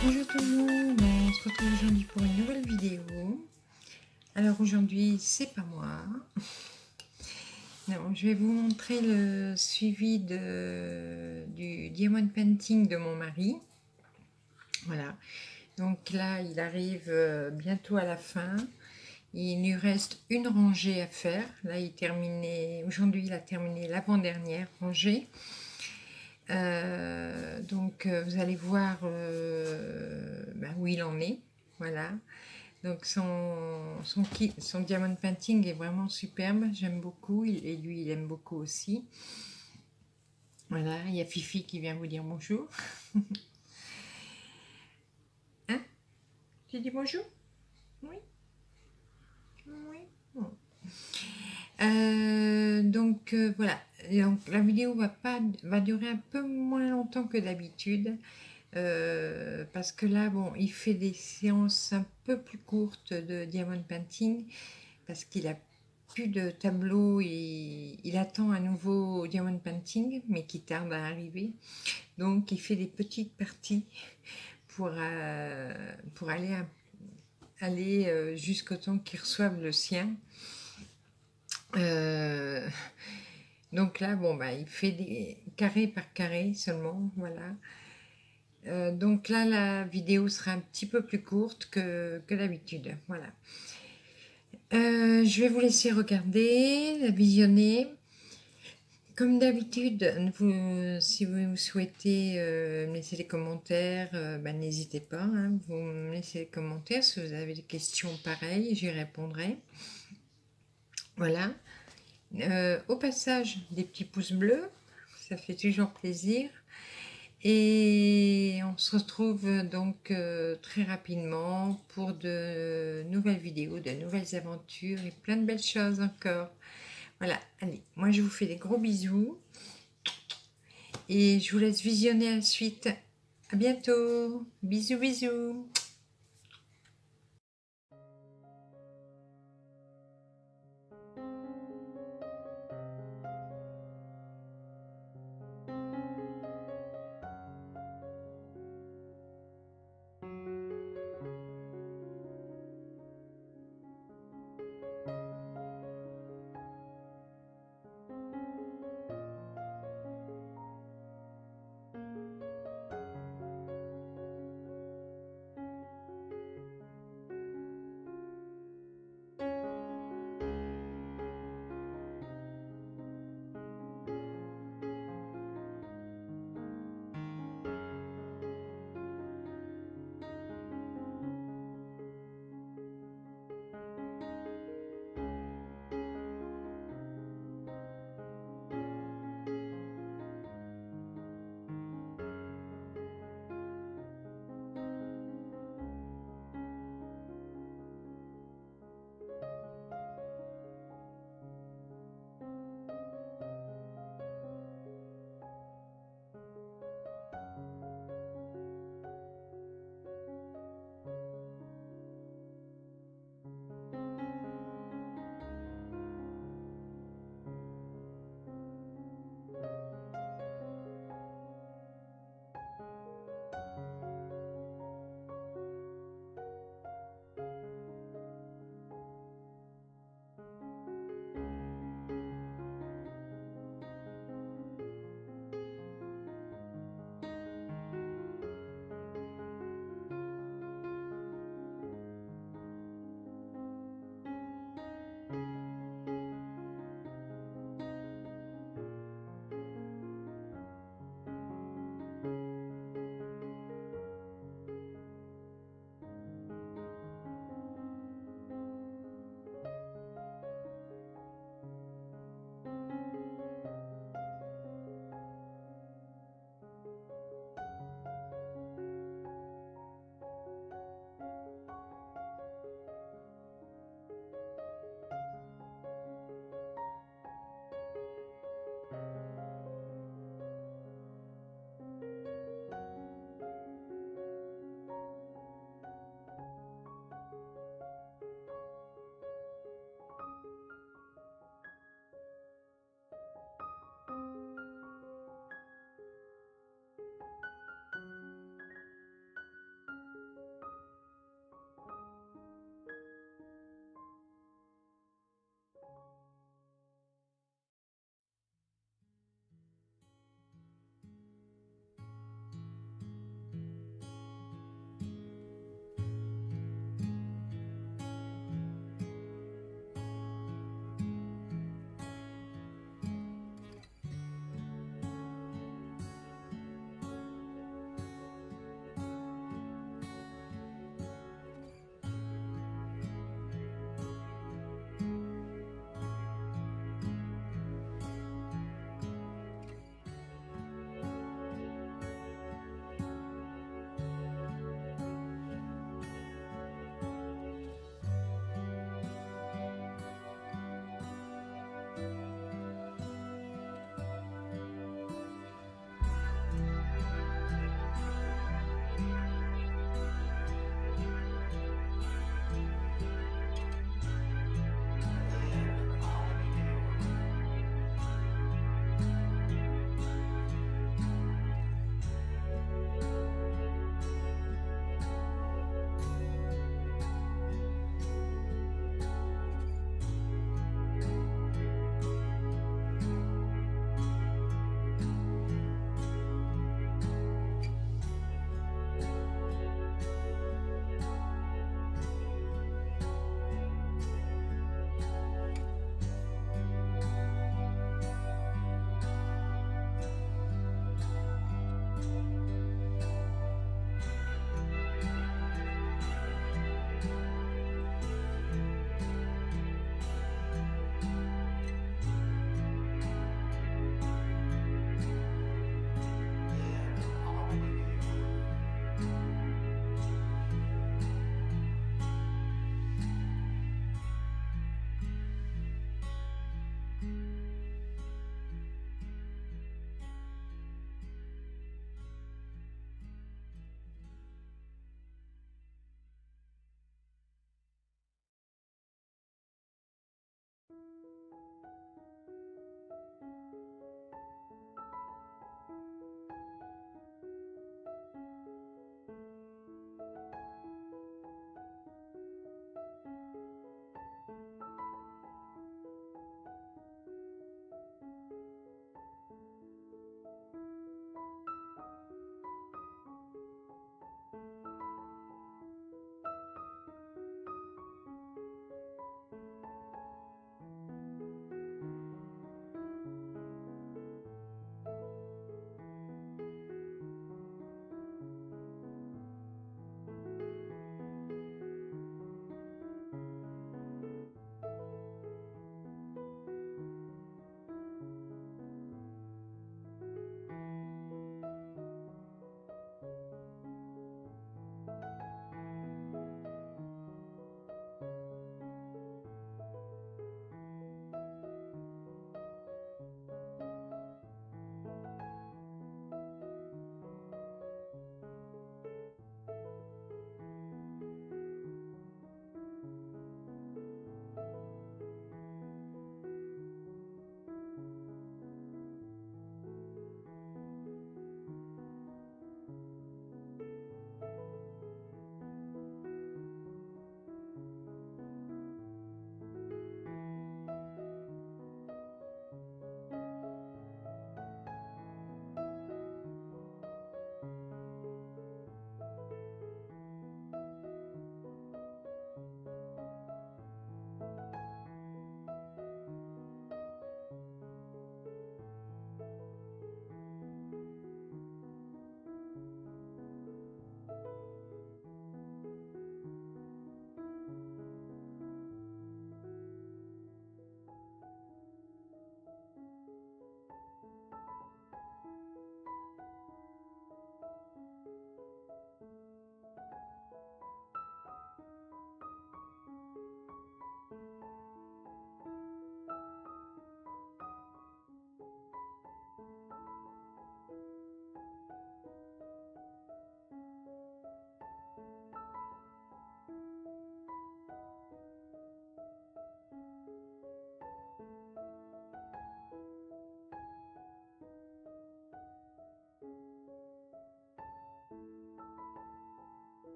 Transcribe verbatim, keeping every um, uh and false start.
Bonjour tout le monde, on se retrouve aujourd'hui pour une nouvelle vidéo. Alors aujourd'hui, c'est pas moi. Non, je vais vous montrer le suivi de, du diamond painting de mon mari. Voilà, donc là il arrive bientôt à la fin. Il lui reste une rangée à faire. Là il terminait, aujourd'hui il a terminé l'avant-dernière rangée. Euh, donc euh, vous allez voir euh, ben, où il en est. Voilà. Donc son, son, kit, son diamond painting est vraiment superbe, j'aime beaucoup, et lui il aime beaucoup aussi. Voilà, il y a Fifi qui vient vous dire bonjour. Hein? Tu dis bonjour? Oui. Oui. Bon. Euh, donc euh, voilà, donc, la vidéo va, pas, va durer un peu moins longtemps que d'habitude. Euh, parce que là, bon, il fait des séances un peu plus courtes de diamond painting parce qu'il a plus de tableau et il attend un nouveau diamond painting mais qui tarde à arriver. Donc, il fait des petites parties pour, euh, pour aller, aller euh, jusqu'au temps qu'il reçoive le sien. Euh, donc là, bon, bah, il fait des carrés par carré seulement, voilà. Euh, donc là, la vidéo sera un petit peu plus courte que, que d'habitude. Voilà. Euh, je vais vous laisser regarder, la visionner. Comme d'habitude, si vous souhaitez euh, me laisser des commentaires, euh, ben, n'hésitez pas. Hein, vous me laissez des commentaires. Si vous avez des questions pareilles, j'y répondrai. Voilà. Euh, au passage, des petits pouces bleus. Ça fait toujours plaisir. Et on se retrouve donc euh, très rapidement pour de nouvelles vidéos, de nouvelles aventures et plein de belles choses encore. Voilà, allez, moi je vous fais des gros bisous et je vous laisse visionner la suite. À bientôt, bisous bisous.